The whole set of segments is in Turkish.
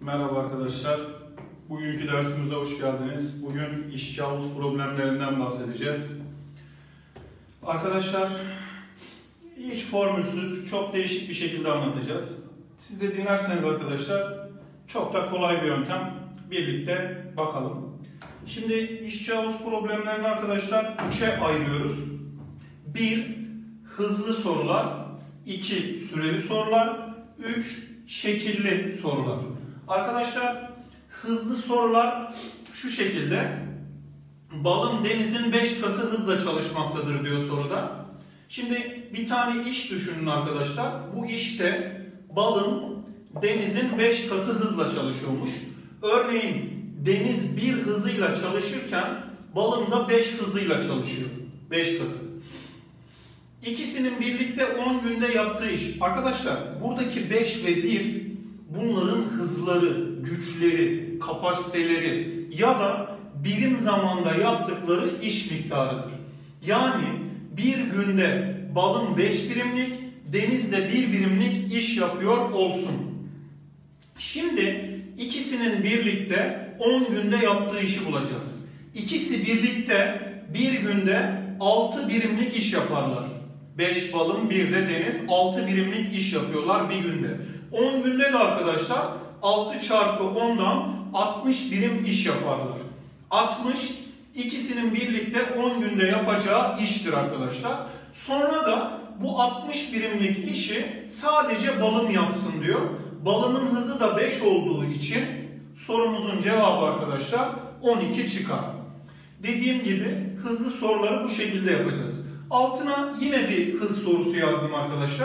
Merhaba arkadaşlar. Bugünkü dersimize hoş geldiniz. Bugün işçi havuz problemlerinden bahsedeceğiz. Arkadaşlar, hiç formülsüz, çok değişik bir şekilde anlatacağız. Siz de dinlerseniz arkadaşlar, çok da kolay bir yöntem. Birlikte bakalım. Şimdi işçi havuz problemlerini arkadaşlar 3'e ayırıyoruz. 1. Hızlı sorular. 2. Süreli sorular. 3. Şekilli sorular. Arkadaşlar, hızlı sorular şu şekilde. Balım denizin 5 katı hızla çalışmaktadır diyor soruda. Şimdi bir tane iş düşünün arkadaşlar. Bu işte balım denizin 5 katı hızla çalışıyormuş. Örneğin deniz 1 hızıyla çalışırken balım da 5 hızıyla çalışıyor. 5 katı. İkisinin birlikte 10 günde yaptığı iş. Arkadaşlar buradaki 5 ve 1 bunların hızları, güçleri, kapasiteleri ya da birim zamanda yaptıkları iş miktarıdır. Yani bir günde balım 5 birimlik, denizde 1 birimlik iş yapıyor olsun. Şimdi ikisinin birlikte 10 günde yaptığı işi bulacağız. İkisi birlikte bir günde 6 birimlik iş yaparlar. 5 balım, 1 de deniz 6 birimlik iş yapıyorlar bir günde. 10 günde de arkadaşlar 6 çarpı 10'dan 60 birim iş yaparlar. 60 ikisinin birlikte 10 günde yapacağı iştir arkadaşlar. Sonra da bu 60 birimlik işi sadece balım yapsın diyor. Balımın hızı da 5 olduğu için sorumuzun cevabı arkadaşlar 12 çıkar. Dediğim gibi hızlı soruları bu şekilde yapacağız. Altına yine bir hız sorusu yazdım arkadaşlar.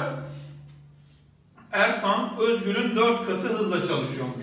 Ertan, Özgür'ün 4 katı hızla çalışıyormuş.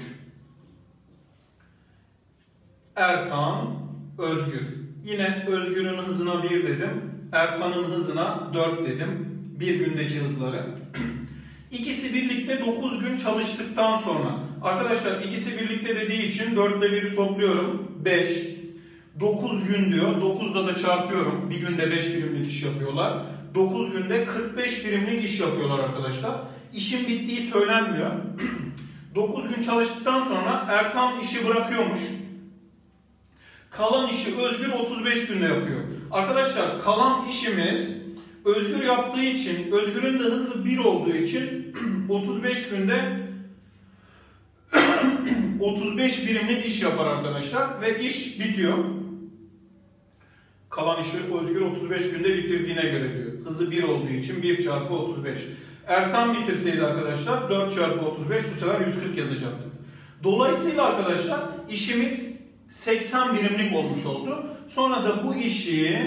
Ertan, Özgür. Yine Özgür'ün hızına 1 dedim. Ertan'ın hızına 4 dedim. Bir gündeki hızları. İkisi birlikte 9 gün çalıştıktan sonra. Arkadaşlar ikisi birlikte dediği için 4 ile 1'i topluyorum. 5. 9 gün diyor. 9'da da çarpıyorum. Bir günde 5 birimlik iş yapıyorlar. 9 günde 45 birimlik iş yapıyorlar arkadaşlar. İşin bittiği söylenmiyor. 9 gün çalıştıktan sonra Ertan işi bırakıyormuş. Kalan işi Özgür 35 günde yapıyor. Arkadaşlar kalan işimiz Özgür yaptığı için, Özgür'ün de hızı 1 olduğu için 35 günde 35 birimlik iş yapar arkadaşlar ve iş bitiyor. Kalan işi Özgür 35 günde bitirdiğine göre diyor. Hızı 1 olduğu için 1 çarpı 35. Ertan bitirseydi arkadaşlar 4 çarpı 35 bu sefer 140 yazacaktık. Dolayısıyla arkadaşlar işimiz 80 birimlik olmuş oldu. Sonra da bu işi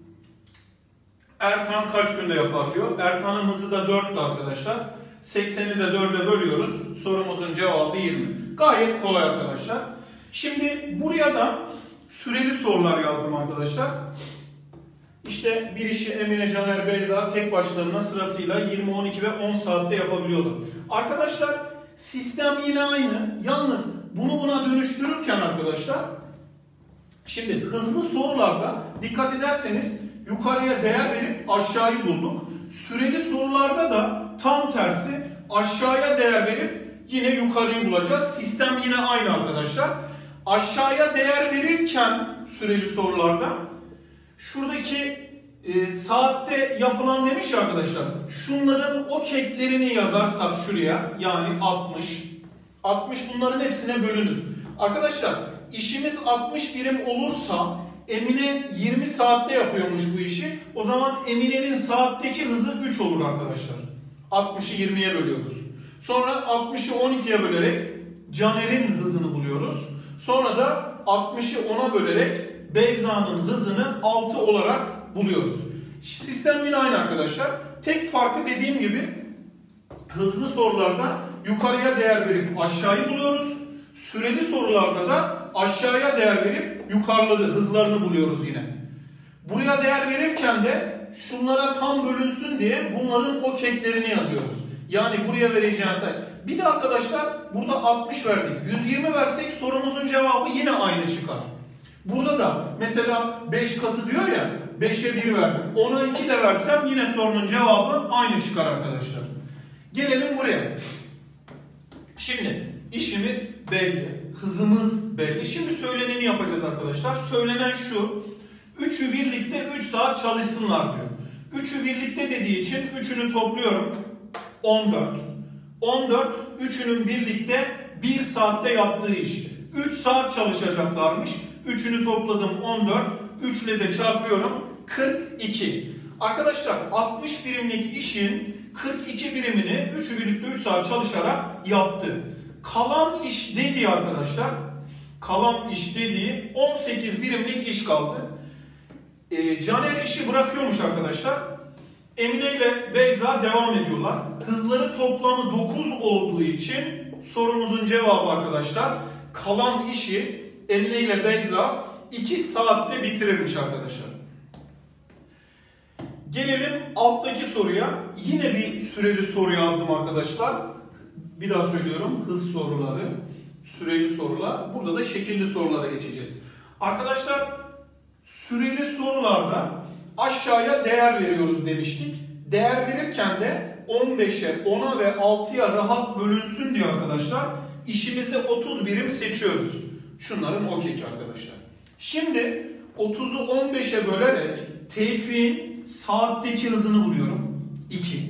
Ertan kaç günde yapar diyor. Ertan'ın hızı da 4'tü arkadaşlar. 80'i de 4'e bölüyoruz. Sorumuzun cevabı 20. Gayet kolay arkadaşlar. Şimdi buraya da süreli sorular yazdım arkadaşlar. İşte bir işi Emine, Caner, Beyza tek başlarına sırasıyla 20, 12 ve 10 saatte yapabiliyorlar. Arkadaşlar sistem yine aynı. Yalnız bunu buna dönüştürürken arkadaşlar şimdi hızlı sorularda dikkat ederseniz yukarıya değer verip aşağıyı bulduk. Süreli sorularda da tam tersi aşağıya değer verip yine yukarıyı bulacağız. Sistem yine aynı arkadaşlar. Aşağıya değer verirken süreli sorularda şuradaki saatte yapılan demiş ya arkadaşlar. Şunların ok eklerini yazarsak şuraya yani 60. 60 bunların hepsine bölünür. Arkadaşlar işimiz 60 birim olursa Emine 20 saatte yapıyormuş bu işi. O zaman Emine'nin saatteki hızı 3 olur arkadaşlar. 60'ı 20'ye bölüyoruz. Sonra 60'ı 12'ye bölerek Caner'in hızını buluyoruz. Sonra da 60'ı 10'a bölerek Beyza'nın hızını 6 olarak buluyoruz. Sistem yine aynı arkadaşlar. Tek farkı dediğim gibi hızlı sorularda yukarıya değer verip aşağıyı buluyoruz. Süreli sorularda da aşağıya değer verip yukarıları, hızlarını buluyoruz yine. Buraya değer verirken de şunlara tam bölünsün diye bunların ok eklerini yazıyoruz. Yani buraya vereceğiniz sayı. Bir de arkadaşlar burada 60 verdik. 120 versek sorumuzun cevabı yine aynı çıkar. Burada da mesela 5 katı diyor ya 5'e 1 verdim. 10'a 2 de versem yine sorunun cevabı aynı çıkar arkadaşlar. Gelelim buraya. Şimdi işimiz belli. Hızımız belli. Şimdi söyleneni yapacağız arkadaşlar. Söylenen şu. Üçü birlikte 3 saat çalışsınlar diyor. Üçü birlikte dediği için üçünü topluyorum. 14. 14 üçünün birlikte 1 saatte yaptığı iş. 3 saat çalışacaklarmış. Üçünü topladım 14. 3 ile de çarpıyorum. 42. Arkadaşlar 60 birimlik işin 42 birimini üçü birlikte 3 saat çalışarak yaptı. Kalan iş dediği arkadaşlar, kalan iş dediği 18 birimlik iş kaldı. Caner işi bırakıyormuş arkadaşlar. Emine ile Beyza devam ediyorlar. Hızları toplamı 9 olduğu için sorumuzun cevabı arkadaşlar, kalan işi Emine ile Beyza 2 saatte bitirirmiş arkadaşlar. Gelelim alttaki soruya. Yine bir süreli soru yazdım arkadaşlar. Bir daha söylüyorum. Hız soruları, süreli sorular. Burada da şekilli sorulara geçeceğiz. Arkadaşlar süreli sorularda aşağıya değer veriyoruz demiştik. Değer verirken de 15'e, 10'a ve 6'ya rahat bölünsün diye arkadaşlar işimize 30 birim seçiyoruz. Şunların o keki arkadaşlar. Şimdi 30'u 15'e bölerek Tevfik'in saatteki hızını buluyorum. 2.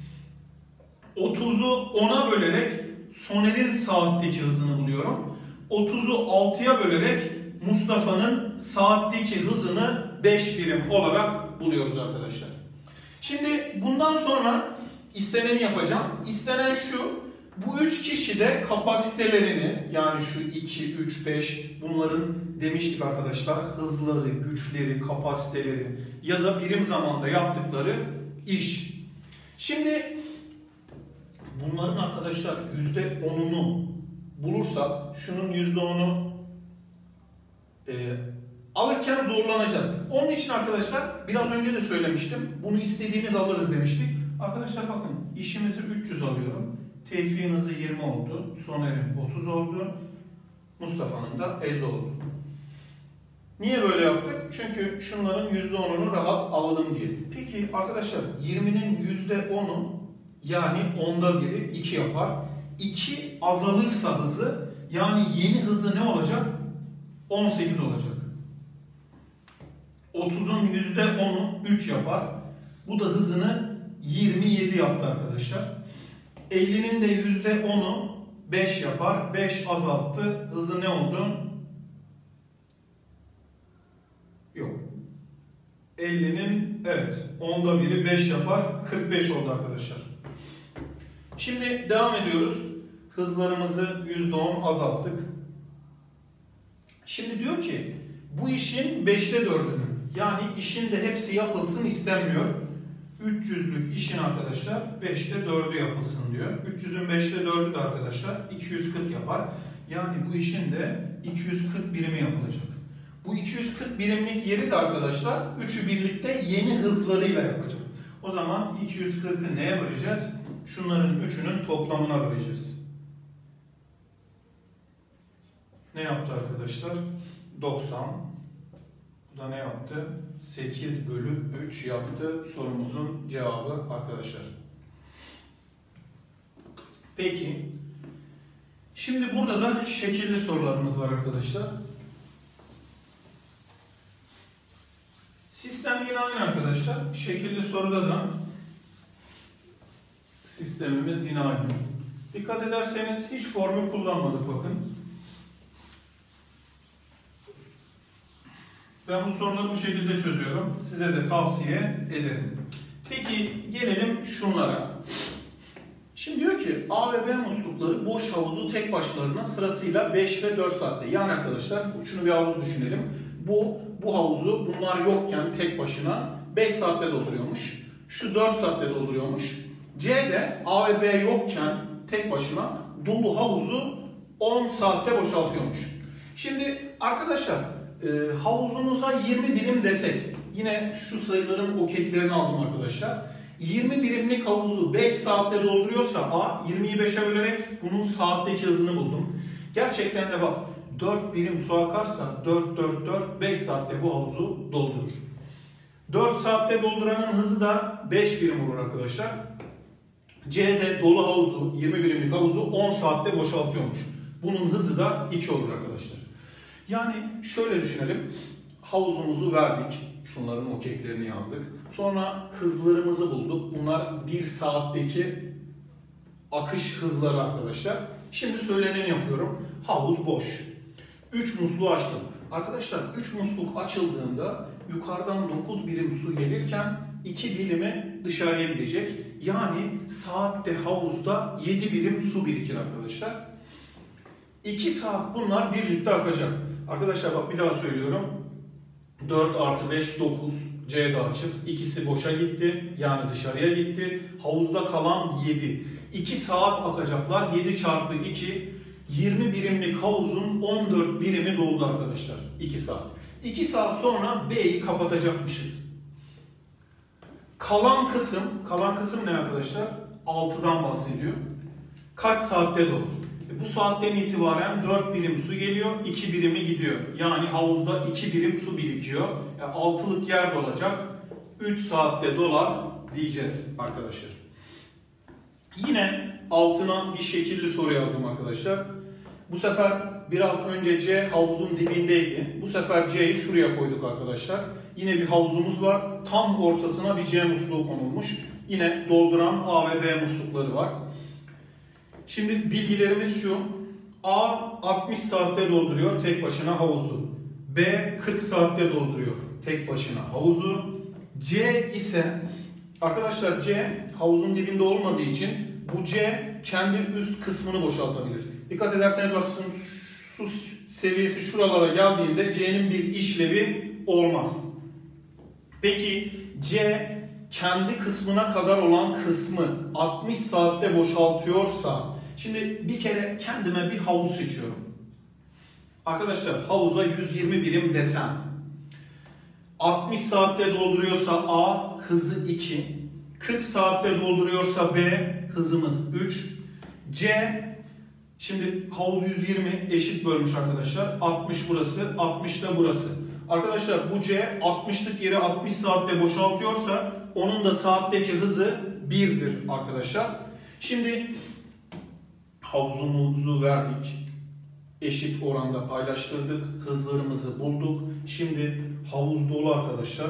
30'u 10'a bölerek Soner'in saatteki hızını buluyorum. 30'u 6'ya bölerek Mustafa'nın saatteki hızını 5 birim olarak buluyoruz arkadaşlar. Şimdi bundan sonra isteneni yapacağım. İstenen şu. Bu 3 kişi de kapasitelerini, yani şu 2, 3, 5 bunların demiştik arkadaşlar, hızları, güçleri, kapasiteleri ya da birim zamanda yaptıkları iş. Şimdi bunların arkadaşlar %10'unu bulursak, şunun %10'u alırken zorlanacağız. Onun için arkadaşlar biraz önce de söylemiştim. Bunu istediğimiz alırız demiştik. Arkadaşlar bakın işimizi 300 alıyorum. Tevfik'in hızı 20 oldu. Soner'in 30 oldu. Mustafa'nın da 50 oldu. Niye böyle yaptık? Çünkü şunların %10'unu rahat alalım diye. Peki arkadaşlar 20'nin %10'u yani 10'da biri 2 yapar. 2 azalırsa hızı, yani yeni hızı ne olacak? 18 olacak. 30'un %10'u 3 yapar. Bu da hızını 27 yaptı arkadaşlar. 50'nin de %10'u 5 yapar. 5 azalttı. Hızı ne oldu? Yok. 50'nin evet 10'da biri 5 yapar. 45 oldu arkadaşlar. Şimdi devam ediyoruz. Hızlarımızı %10 azalttık. Şimdi diyor ki bu işin 5'te 4'ünü, yani işin de hepsi yapılsın istenmiyor. 300'lük işin arkadaşlar 5'te 4'ü yapılsın diyor. 300'ün 5'te 4'ü de arkadaşlar 240 yapar. Yani bu işin de 240 birimi yapılacak. Bu 240 birimlik yeri de arkadaşlar üçü birlikte yeni hızlarıyla yapacak. O zaman 240'ı neye böleceğiz? Şunların üçünün toplamına böleceğiz. Ne yaptı arkadaşlar? 90. Bu da ne yaptı? 8 bölü 3 yaptı. Sorumuzun cevabı arkadaşlar. Peki. Şimdi burada da şekilli sorularımız var arkadaşlar. Sistem yine aynı arkadaşlar. Şekilli soruda da sistemimiz yine aynı. Dikkat ederseniz hiç formül kullanmadık bakın. Ben bu soruları bu şekilde çözüyorum. Size de tavsiye ederim. Peki gelelim şunlara. Şimdi diyor ki A ve B muslukları boş havuzu tek başlarına sırasıyla 5 ve 4 saatte. Yani arkadaşlar şunu bir havuz düşünelim. Bu havuzu bunlar yokken tek başına 5 saatte dolduruyormuş. Şu 4 saatte dolduruyormuş. C de A ve B yokken tek başına dolu havuzu 10 saatte boşaltıyormuş. Şimdi arkadaşlar havuzumuza 20 birim desek, yine şu sayıların okeklerini aldım arkadaşlar. 20 birimlik havuzu 5 saatte dolduruyorsa A, 20'yi 5'e bölerek bunun saatteki hızını buldum. Gerçekten de bak 4 birim su akarsa 4, 5 saatte bu havuzu doldurur. 4 saatte dolduranın hızı da 5 birim olur arkadaşlar. C'de dolu havuzu, 20 birimlik havuzu 10 saatte boşaltıyormuş. Bunun hızı da 2 olur arkadaşlar. Yani şöyle düşünelim. Havuzumuzu verdik. Şunların okeklerini yazdık. Sonra hızlarımızı bulduk. Bunlar 1 saatteki akış hızları arkadaşlar. Şimdi söyleneni yapıyorum. Havuz boş. 3 musluğu açtım. Arkadaşlar 3 musluk açıldığında yukarıdan 9 birim su gelirken 2 birimi dışarıya gidecek. Yani saatte havuzda 7 birim su birikir arkadaşlar. 2 saat bunlar birlikte akacak. Arkadaşlar bak bir daha söylüyorum. 4 artı 5 9. C'de açık. İkisi boşa gitti. Yani dışarıya gitti. Havuzda kalan 7. 2 saat akacaklar. 7 çarpı 2. 20 birimlik havuzun 14 birimi doldu arkadaşlar. 2 saat. 2 saat sonra B'yi kapatacakmışız. Kalan kısım ne arkadaşlar? 6'dan bahsediyor. Kaç saatte doldu? Bu saatten itibaren 4 birim su geliyor, 2 birimi gidiyor. Yani havuzda 2 birim su birikiyor. 6'lık yer dolacak. 3 saatte dolar diyeceğiz arkadaşlar. Yine altına bir şekilli soru yazdım arkadaşlar. Bu sefer biraz önce C havuzun dibindeydi. Bu sefer C'yi şuraya koyduk arkadaşlar. Yine bir havuzumuz var. Tam ortasına bir C musluğu konulmuş. Yine dolduran A ve B muslukları var. Şimdi bilgilerimiz şu. A 60 saatte dolduruyor tek başına havuzu. B 40 saatte dolduruyor tek başına havuzu. C ise arkadaşlar C havuzun dibinde olmadığı için bu C kendi üst kısmını boşaltabilir. Dikkat ederseniz bakın su seviyesi şuralara geldiğinde C'nin bir işlevi olmaz. Peki C kendi kısmına kadar olan kısmı 60 saatte boşaltıyorsa, şimdi bir kere kendime bir havuz seçiyorum. Arkadaşlar havuza 120 birim desem, 60 saatte dolduruyorsa A hızı 2, 40 saatte dolduruyorsa B hızımız 3, C şimdi havuz 120 eşit bölmüş arkadaşlar. 60 burası, 60 da burası. Arkadaşlar bu C 60'lık yeri 60 saatte boşaltıyorsa onun da saatteki hızı 1'dir arkadaşlar. Şimdi havuzumuzu verdik. Eşit oranda paylaştırdık. Hızlarımızı bulduk. Şimdi havuz dolu arkadaşlar.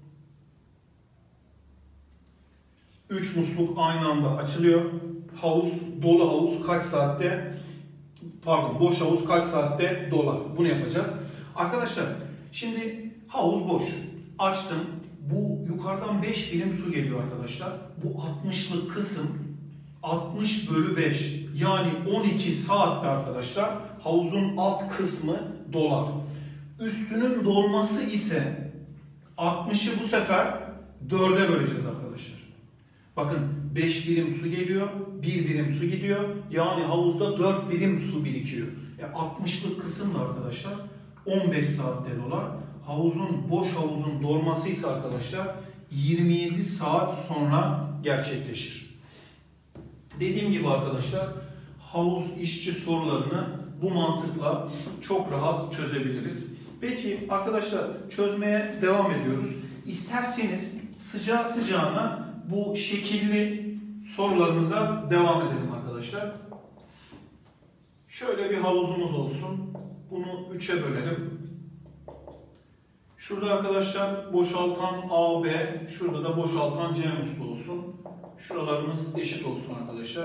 3 musluk aynı anda açılıyor. Dolu havuz kaç saatte, boş havuz kaç saatte dolar? Bunu yapacağız. Arkadaşlar şimdi havuz boş. Açtım. Bu yukarıdan 5 birim su geliyor arkadaşlar. Bu 60'lık kısım 60 bölü 5. Yani 12 saatte arkadaşlar havuzun alt kısmı dolar. Üstünün dolması ise 60'ı bu sefer 4'e böleceğiz arkadaşlar. Bakın 5 birim su geliyor, 1 birim su gidiyor. Yani havuzda 4 birim su birikiyor. 60'lık kısım da arkadaşlar 15 saatte dolar. Boş havuzun dolması ise arkadaşlar 27 saat sonra gerçekleşir. Dediğim gibi arkadaşlar havuz işçi sorularını bu mantıkla çok rahat çözebiliriz. Peki arkadaşlar çözmeye devam ediyoruz. İsterseniz sıcağı sıcağına bu şekilli sorularımıza devam edelim arkadaşlar. Şöyle bir havuzumuz olsun. Bunu 3'e bölelim. Şurada arkadaşlar boşaltan A, B, şurada da boşaltan C musluğu olsun. Şuralarımız eşit olsun arkadaşlar.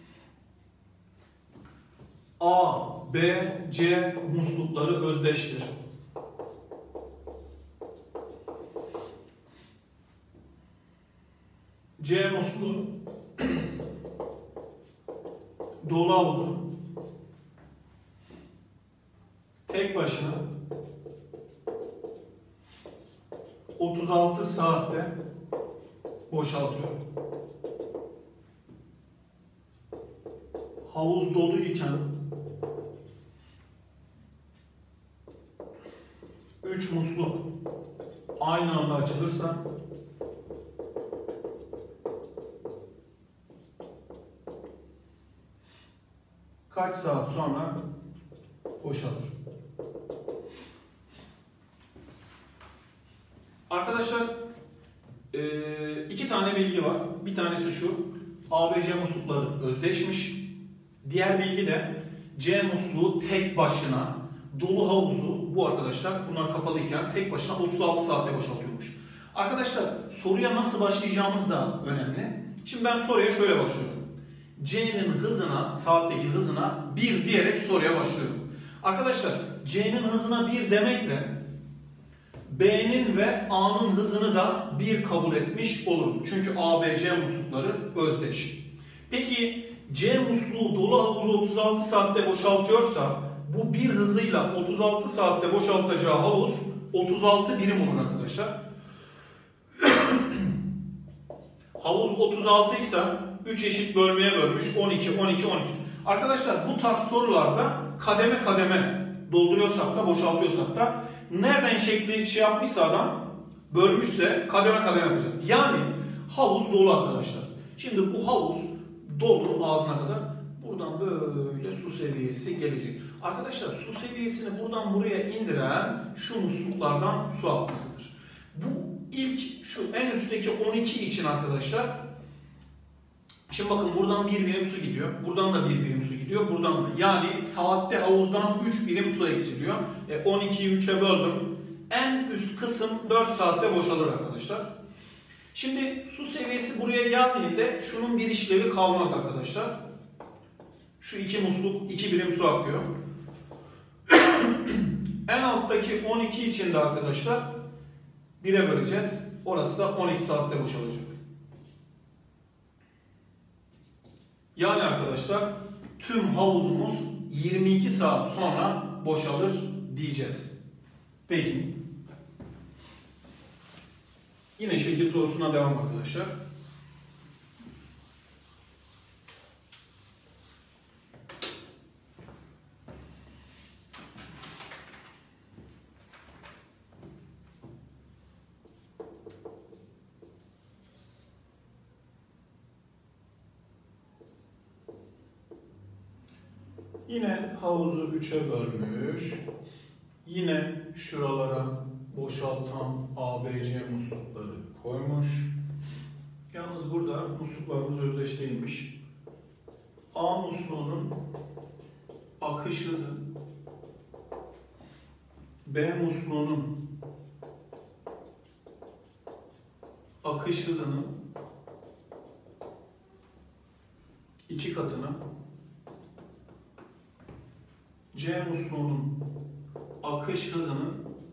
A, B, C muslukları özdeştir. C musluğu dolu havuzu tek başına 36 saatte boşaltıyor. Havuz dolu iken 3 musluk aynı anda açılırsa kaç saat sonra boşalır? Arkadaşlar iki tane bilgi var. Bir tanesi şu. ABC muslukları özdeşmiş. Diğer bilgi de C musluğu tek başına dolu havuzu, bu arkadaşlar bunlar kapalıyken tek başına 36 saatte boşaltıyormuş. Arkadaşlar soruya nasıl başlayacağımız da önemli. Şimdi ben soruya şöyle başlıyorum. C'nin hızına, saatteki hızına 1 diyerek soruya başlıyorum. Arkadaşlar C'nin hızına 1 demekle B'nin ve A'nın hızını da 1 kabul etmiş olurum. Çünkü A, B, C muslukları özdeş. Peki C musluğu dolu havuzu 36 saatte boşaltıyorsa bu bir hızıyla 36 saatte boşaltacağı havuz 36 birim olur arkadaşlar. Havuz 36 ise 3 eşit bölmeye bölmüş 12, 12, 12. Arkadaşlar bu tarz sorularda kademe kademe dolduruyorsak da boşaltıyorsak da nereden şekli şey yapmışsa adam bölmüşse kademe kademe yapacağız. Yani havuz dolu arkadaşlar. Şimdi bu havuz dolu ağzına kadar buradan böyle su seviyesi gelecek. Arkadaşlar su seviyesini buradan buraya indiren şu musluklardan su akmasıdır. Bu ilk şu en üstteki 12 için arkadaşlar. Şimdi bakın buradan 1 birim su gidiyor. Buradan da 1 birim su gidiyor. Buradan da. Yani saatte havuzdan 3 birim su eksiliyor. 12'yi 3'e böldüm. En üst kısım 4 saatte boşalır arkadaşlar. Şimdi su seviyesi buraya geldiğinde şunun bir işlevi kalmaz arkadaşlar. Şu iki musluk 2 birim su akıyor. En alttaki 12 için de arkadaşlar 1'e böleceğiz. Orası da 12 saatte boşalacak. Yani arkadaşlar tüm havuzumuz 22 saat sonra boşalır diyeceğiz. Peki. Yine şekil sorusuna devam arkadaşlar. Yine havuzu 3'e bölmüş. Yine şuralara boşaltan ABC muslukları koymuş. Yalnız burada musluklarımız özdeş değilmiş. A musluğunun akış hızı B musluğunun akış hızının 2 katına, C musluğunun akış hızının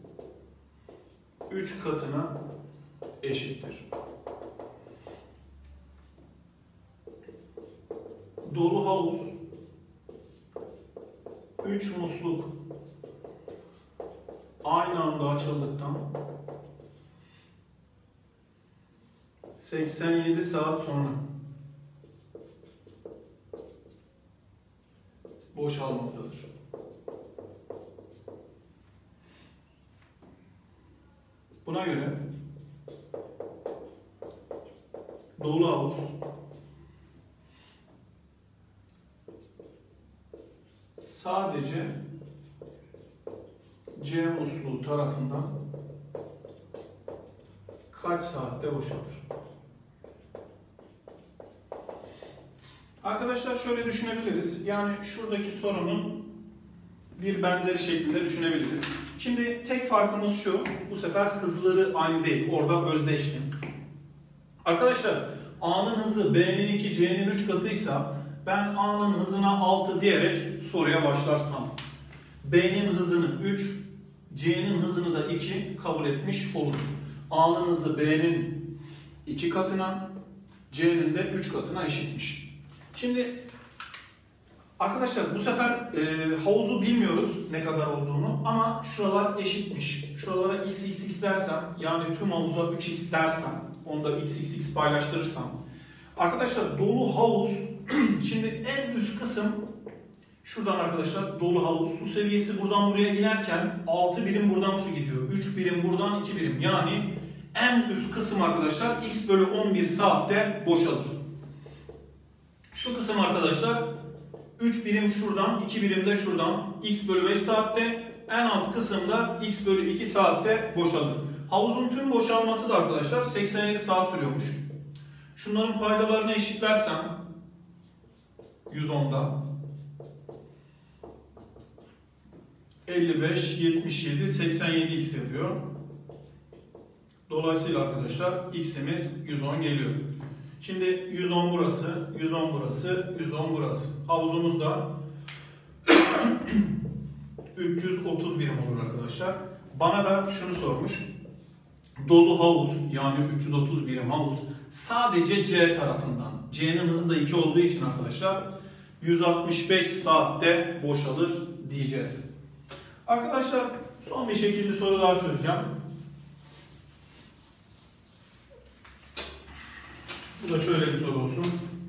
3 katına eşittir. Dolu havuz 3 musluk aynı anda açıldıktan 87 saat sonra boşalmaktadır. Buna göre dolu havuz sadece C musluğu tarafından kaç saatte boşalır? Arkadaşlar şöyle düşünebiliriz. Yani şuradaki sorunun bir benzeri şeklinde düşünebiliriz. Şimdi tek farkımız şu. Bu sefer hızları aynı değil. Orada özdeşti. Arkadaşlar A'nın hızı B'nin 2, C'nin 3 katıysa ben A'nın hızına 6 diyerek soruya başlarsam B'nin hızını 3, C'nin hızını da 2 kabul etmiş olurum. A'nın hızı B'nin 2 katına, C'nin de 3 katına eşitmiş. Şimdi arkadaşlar bu sefer havuzu bilmiyoruz ne kadar olduğunu ama şuralar eşitmiş. Şuralara x dersem yani tüm havuza 3x dersem onda x paylaştırırsam arkadaşlar dolu havuz şimdi en üst kısım şuradan arkadaşlar dolu havuz su seviyesi buradan buraya inerken 6 birim buradan su gidiyor. 3 birim buradan 2 birim yani en üst kısım arkadaşlar x bölü 11 saatte boşalır. Şu kısım arkadaşlar 3 birim şuradan, 2 birim de şuradan x bölü 5 saatte, en alt kısımda x bölü 2 saatte boşalır. Havuzun tüm boşalması da arkadaşlar 87 saat sürüyormuş. Şunların paydalarını eşitlersem 110'da 55, 77, 87x yapıyor. Dolayısıyla arkadaşlar x'imiz 110 geliyor. Şimdi 110 burası, 110 burası, 110 burası. Havuzumuz da 330 birim olur arkadaşlar. Bana da şunu sormuş. Dolu havuz yani 330 birim havuz sadece C tarafından. C'nin hızı da 2 olduğu için arkadaşlar 165 saatte boşalır diyeceğiz. Arkadaşlar son bir şekilde soru daha çözeceğim. Bu da şöyle bir soru olsun.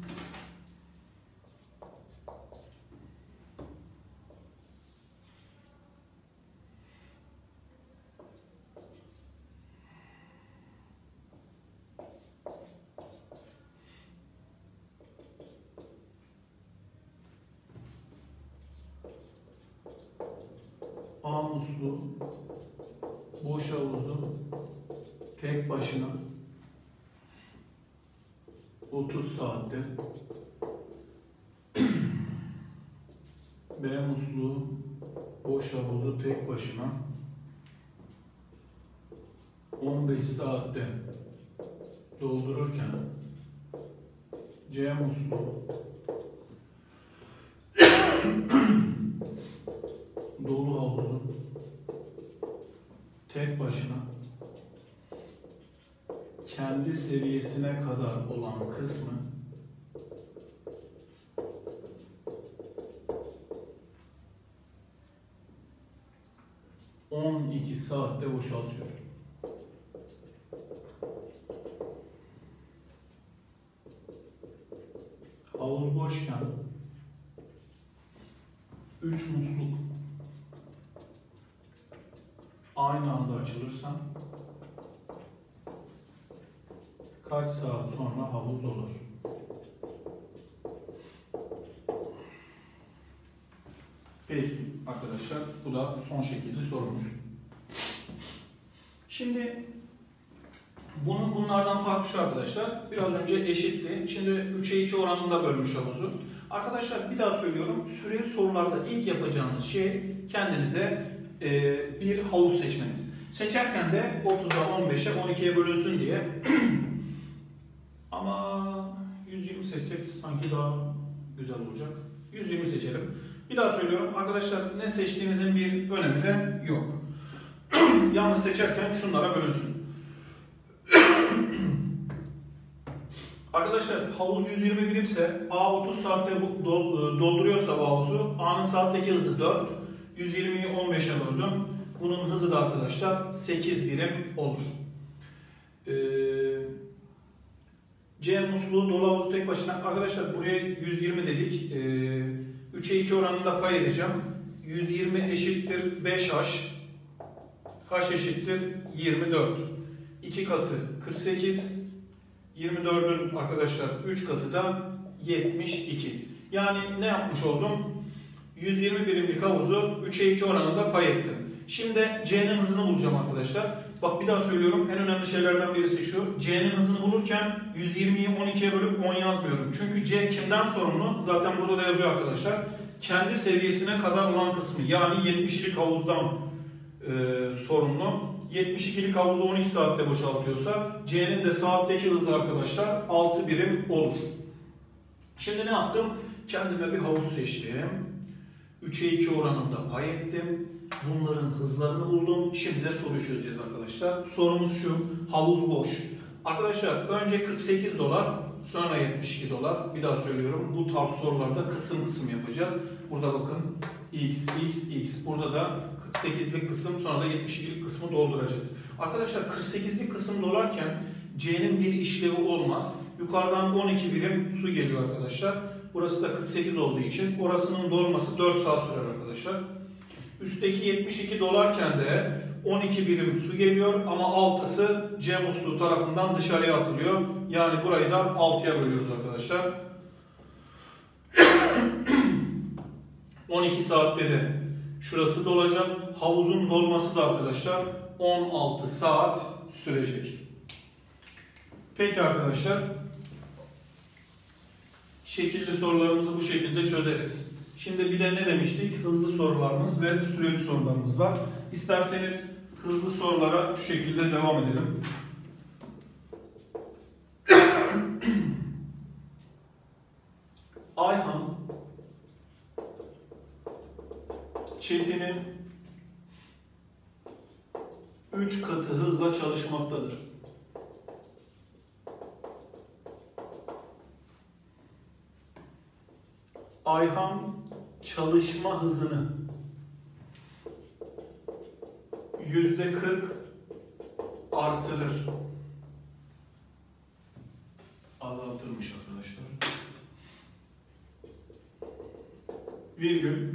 A muslu boş havuzu tek başına 30 saatte, B musluğu boş havuzu tek başına 15 saatte doldururken C musluğu dolu havuzu tek başına kendi seviyesine kadar olan kısmı 12 saatte boşaltıyor. Havuz boşken 3 musluk aynı anda açılırsa kaç saat sonra havuz dolar? Peki arkadaşlar, bu da son şekilde sorumuz. Şimdi bunlardan farkı şu arkadaşlar. Biraz önce eşitti. Şimdi 3'e 2 oranında bölmüş havuzu. Arkadaşlar bir daha söylüyorum. Süreli sorularda ilk yapacağınız şey kendinize bir havuz seçmeniz. Seçerken de 30'a 15'e 12'ye bölünsün diye. Ama 120 seçsek sanki daha güzel olacak. 120 seçelim. Bir daha söylüyorum arkadaşlar, ne seçtiğimizin bir önemi de yok. Yalnız seçerken şunlara bölünsün. Arkadaşlar havuz 120 birimse A 30 saatte dolduruyorsa bu havuzu, A'nın saatteki hızı 4. 120'yi 15'e böldüm. Bunun hızı da arkadaşlar 8 birim olur. C musluğu dolu havuzu tek başına. Arkadaşlar buraya 120 dedik. 3'e 2 oranında pay edeceğim. 120 eşittir 5H. H eşittir 24. 2 katı 48. 24'ün arkadaşlar 3 katı da 72. Yani ne yapmış oldum? 120 birimlik havuzu 3'e 2 oranında pay ettim. Şimdi C'nin hızını bulacağım arkadaşlar. Bak bir daha söylüyorum, en önemli şeylerden birisi şu. C'nin hızını bulurken 120'yi 12'ye bölüp 10 yazmıyorum. Çünkü C kimden sorumlu? Zaten burada da yazıyor arkadaşlar. Kendi seviyesine kadar olan kısmı, yani 70'lik havuzdan sorumlu. 72'lik havuzu 12 saatte boşaltıyorsa C'nin de saatteki hızı arkadaşlar 6 birim olur. Şimdi ne yaptım? Kendime bir havuz seçtim. 3'e 2 oranında pay ettim. Bunların hızlarını buldum. Şimdi de soruyu çözeceğiz arkadaşlar. Sorumuz şu. Havuz boş. Arkadaşlar önce 48 dolar, sonra 72 dolar. Bir daha söylüyorum. Bu tarz sorularda kısım kısım yapacağız. Burada bakın x, x, x. Burada da 48'lik kısım, sonra da 72'lik kısmı dolduracağız. Arkadaşlar 48'lik kısım dolarken C'nin bir işlevi olmaz. Yukarıdan 12 birim su geliyor arkadaşlar. Burası da 48 olduğu için orasının dolması 4 saat sürer arkadaşlar. Üstteki 72 dolarken de 12 birim su geliyor ama 6'sı C musluğu tarafından dışarıya atılıyor. Yani burayı da 6'ya bölüyoruz arkadaşlar. 12 saatte de şurası dolacak. Havuzun dolması da arkadaşlar 16 saat sürecek. Peki arkadaşlar, şekilli sorularımızı bu şekilde çözeriz. Şimdi bir de ne demiştik? Hızlı sorularımız ve süreli sorularımız var. İsterseniz hızlı sorulara şu şekilde devam edelim. Ayhan Çetin'in 3 katı hızla çalışmaktadır. Ayhan çalışma hızını %40 artırır. Azaltırmış arkadaşlar. Virgül.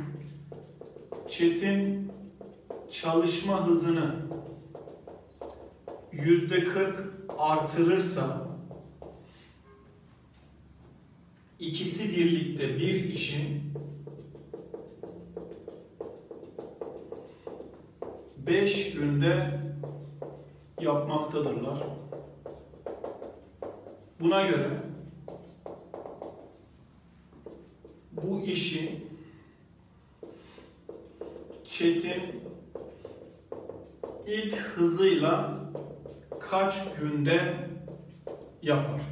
Çetin çalışma hızını %40 artırırsa ikisi birlikte bir işin 5 günde yapmaktadırlar. Buna göre bu işi Çetin ilk hızıyla kaç günde yapar?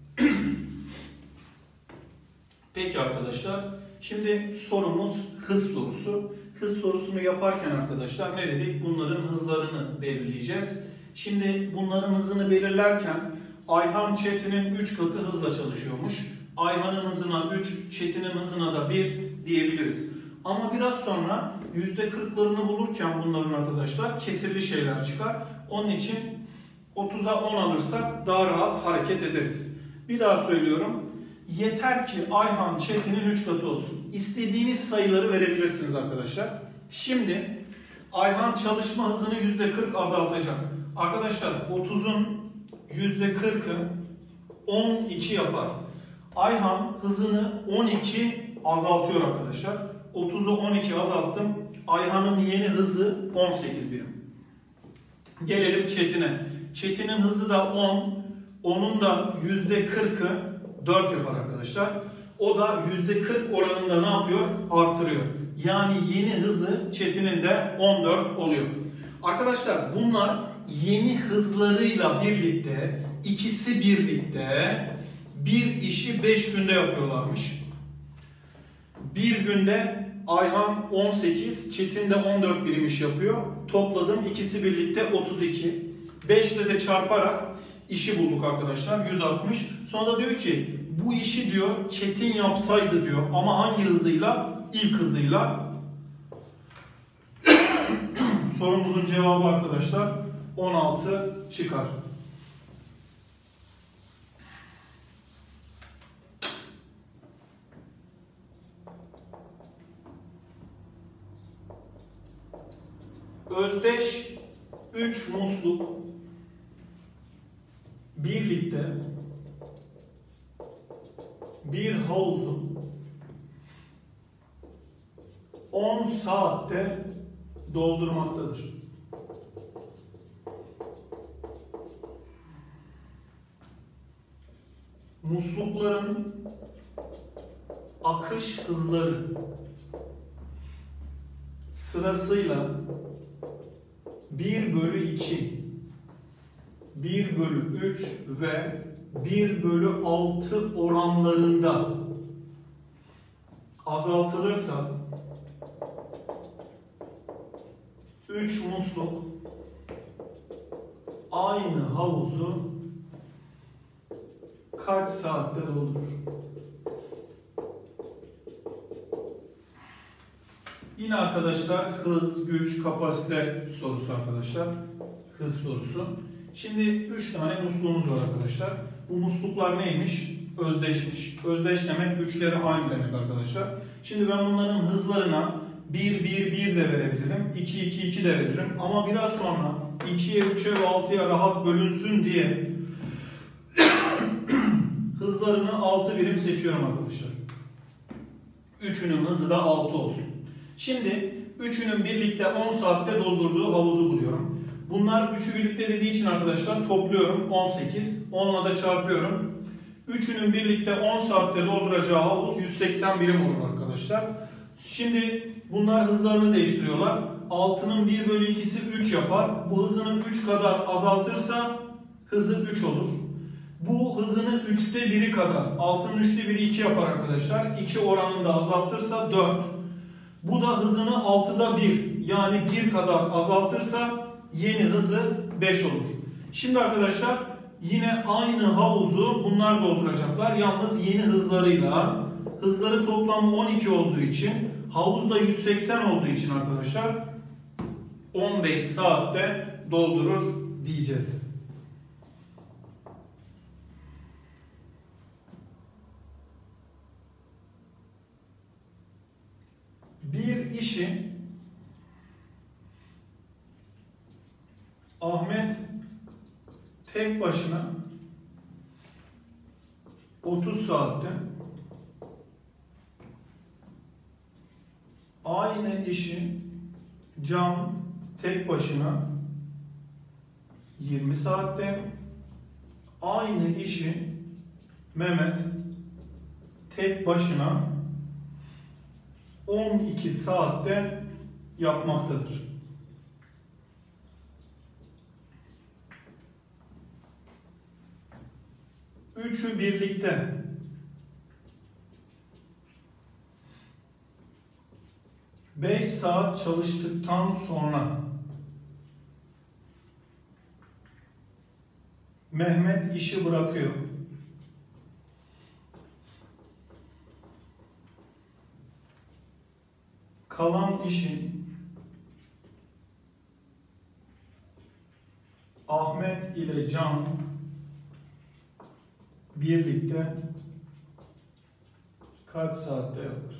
Peki arkadaşlar, şimdi sorumuz hız sorusu. Hız sorusunu yaparken arkadaşlar ne dedik? Bunların hızlarını belirleyeceğiz. Şimdi bunların hızını belirlerken Ayhan Çetin'in 3 katı hızla çalışıyormuş. Ayhan'ın hızına 3, Çetin'in hızına da 1 diyebiliriz. Ama biraz sonra %40'larını bulurken bunların arkadaşlar kesirli şeyler çıkar. Onun için 30'a 10 alırsak daha rahat hareket ederiz. Bir daha söylüyorum. Yeter ki Ayhan Çetin'in 3 katı olsun. İstediğiniz sayıları verebilirsiniz arkadaşlar. Şimdi Ayhan çalışma hızını %40 azaltacak. Arkadaşlar 30'un %40'ı 12 yapar. Ayhan hızını 12 azaltıyor arkadaşlar. 30'u 12 azalttım. Ayhan'ın yeni hızı 18 birim. Gelelim Çetin'e. Çetin'in hızı da 10. Onun da %40'ı 4 yapar arkadaşlar. O da %40 oranında ne yapıyor? Artırıyor. Yani yeni hızı Çetin'in de 14 oluyor. Arkadaşlar bunlar yeni hızlarıyla birlikte, ikisi birlikte bir işi 5 günde yapıyorlarmış. Bir günde Ayhan 18, Çetin de 14 birim iş yapıyor. Topladım, ikisi birlikte 32. 5 ile de çarparak işi bulduk arkadaşlar, 160. Sonra da diyor ki bu işi diyor Çetin yapsaydı diyor, ama hangi hızıyla? İlk hızıyla. Sorumuzun cevabı arkadaşlar 16 çıkar. Özdeş 3 musluk birlikte bir havuzu 10 saatte doldurmaktadır. Muslukların akış hızları sırasıyla 1/2, 1/3 ve 1/6 oranlarında azaltılırsa 3 musluk aynı havuzu kaç saatte doldurur? Yine arkadaşlar hız, güç, kapasite sorusu arkadaşlar. Hız sorusu. Şimdi 3 tane musluğumuz var arkadaşlar. Bu musluklar neymiş? Özdeşmiş. Özdeş demek güçleri aynı demek arkadaşlar. Şimdi ben bunların hızlarına 1/1 de verebilirim. 2/2 de veririm. Ama biraz sonra 2'ye, 3'e ve 6'ya rahat bölünsün diye hızlarını 6 birim seçiyorum arkadaşlar. Üçünün hızı da 6 olsun. Şimdi üçünün birlikte 10 saatte doldurduğu havuzu buluyorum. Bunlar üçü birlikte dediği için arkadaşlar topluyorum 18. 10'la da çarpıyorum. Üçünün birlikte 10 saatte dolduracağı havuz 180 birim olur arkadaşlar. Şimdi bunlar hızlarını değiştiriyorlar. 6'nın 1/2'si 3 yapar. Bu hızını 3 kadar azaltırsa hızı 3 olur. Bu hızını 3'te 1'i kadar, 6'nın 3'te 1'i 2 yapar arkadaşlar. 2 oranında azaltırsa 4. Bu da hızını 6'da 1 yani 1 kadar azaltırsa yeni hızı 5 olur. Şimdi arkadaşlar yine aynı havuzu bunlar dolduracaklar. Yalnız yeni hızlarıyla. Hızları toplamı 12 olduğu için, havuzda 180 olduğu için arkadaşlar 15 saatte doldurur diyeceğiz. Bir işi Ahmet tek başına 30 saatte, aynı işi Can tek başına 20 saatte, aynı işi Mehmet tek başına 12 saatte yapmaktadır. Üçü birlikte beş saat çalıştıktan sonra Mehmet işi bırakıyor. Kalan işi Ahmet ile Can birlikte kaç saatte yapar?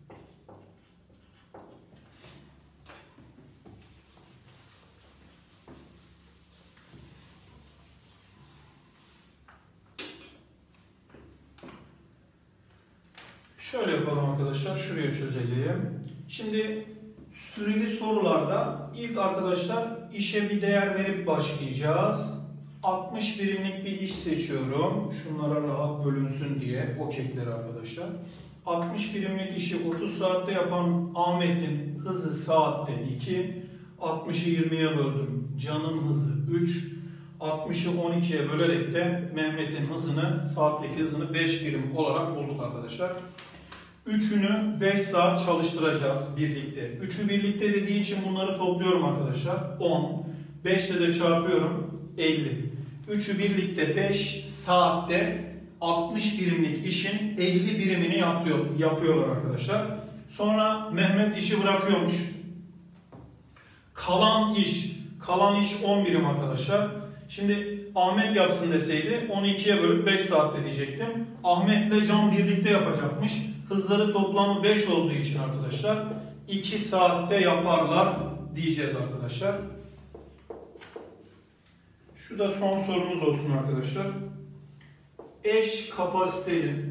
Şöyle yapalım arkadaşlar, şuraya çözelim. Şimdi süreli sorularda ilk arkadaşlar işe bir değer verip başlayacağız. 60 birimlik bir iş seçiyorum. Şunlara rahat bölünsün diye o kekleri arkadaşlar. 60 birimlik işi 30 saatte yapan Ahmet'in hızı saatte 2. 60'ı 20'ye böldüm. Can'ın hızı 3. 60'ı 12'ye bölerek de Mehmet'in hızını, saatteki hızını 5 birim olarak bulduk arkadaşlar. Üçünü 5 saat çalıştıracağız birlikte. Üçü birlikte dediği için bunları topluyorum arkadaşlar. 10. 5 ile de çarpıyorum. 50. Üçü birlikte 5 saatte 60 birimlik işin 50 birimini yapıyorlar arkadaşlar. Sonra Mehmet işi bırakıyormuş. Kalan iş 10 birim arkadaşlar. Şimdi Ahmet yapsın deseydi onu 2'ye bölüp 5 saatte diyecektim. Ahmet'le Can birlikte yapacakmış. Hızları toplamı 5 olduğu için arkadaşlar 2 saatte yaparlar diyeceğiz arkadaşlar. Şu da son sorumuz olsun arkadaşlar. Eş kapasiteli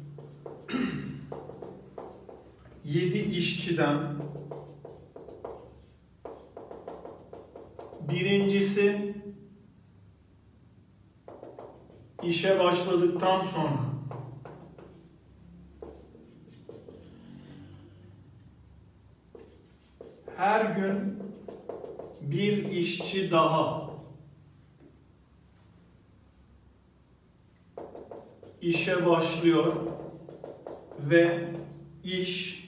7 işçiden birincisi işe başladıktan sonra her gün bir işçi daha işe başlıyor ve iş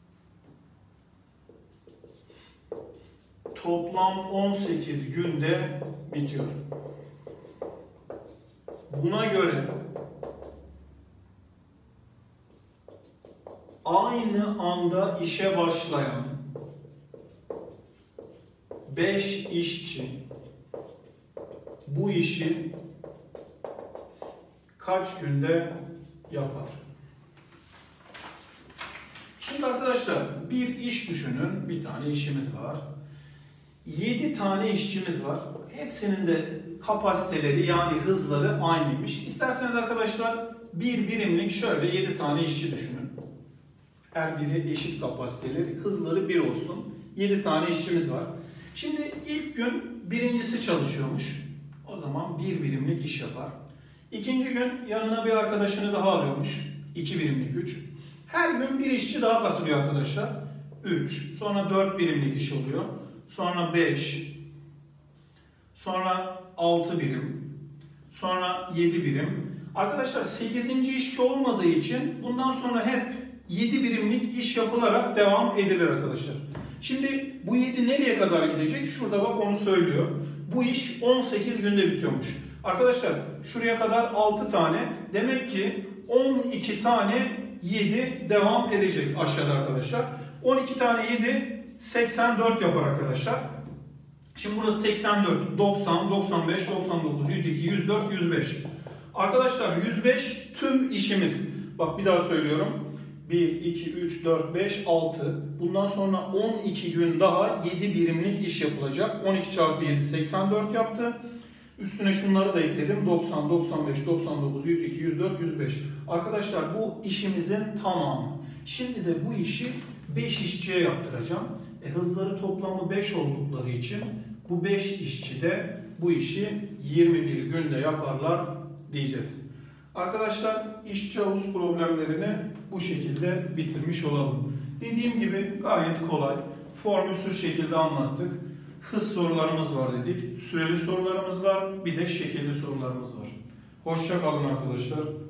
toplam 18 günde bitiyor. Buna göre aynı anda işe başlayan 5 işçi bu işi kaç günde yapar? Şimdi arkadaşlar bir iş düşünün. Bir tane işimiz var. 7 tane işçimiz var. Hepsinin de kapasiteleri yani hızları aynıymış. İsterseniz arkadaşlar bir birimlik şöyle 7 tane işçi düşünün. Her biri eşit kapasiteleri, hızları 1 olsun. 7 tane işçimiz var. Şimdi ilk gün birincisi çalışıyormuş. O zaman bir birimlik iş yapar. İkinci gün yanına bir arkadaşını daha alıyormuş. 2 birimlik 3. Her gün bir işçi daha katılıyor arkadaşlar. 3. Sonra 4 birimlik iş oluyor. Sonra 5. Sonra 6 birim. Sonra 7 birim. Arkadaşlar 8. işçi olmadığı için bundan sonra hep 7 birimlik iş yapılarak devam edilir arkadaşlar. Şimdi bu 7 nereye kadar gidecek? Şurada bak onu söylüyor. Bu iş 18 günde bitiyormuş. Arkadaşlar şuraya kadar 6 tane. Demek ki 12 tane 7 devam edecek aşağıda arkadaşlar. 12 tane 7 84 yapar arkadaşlar. Şimdi burası 84, 90, 95, 99, 102, 104, 105. Arkadaşlar 105 tüm işimiz. Bak bir daha söylüyorum. 1, 2, 3, 4, 5, 6. Bundan sonra 12 gün daha 7 birimlik iş yapılacak. 12 çarpı 7 84 yaptı. Üstüne şunları da ekledim. 90, 95, 99, 102, 104, 105. Arkadaşlar bu işimizin tamamı. Şimdi de bu işi 5 işçiye yaptıracağım. Hızları toplamı 5 oldukları için bu 5 işçi de bu işi 21 günde yaparlar diyeceğiz. Arkadaşlar işçi havuz problemlerini bu şekilde bitirmiş olalım. Dediğim gibi gayet kolay, formülsüz şekilde anlattık. Hız sorularımız var dedik, süreli sorularımız var, bir de şekilli sorularımız var. Hoşça kalın arkadaşlar.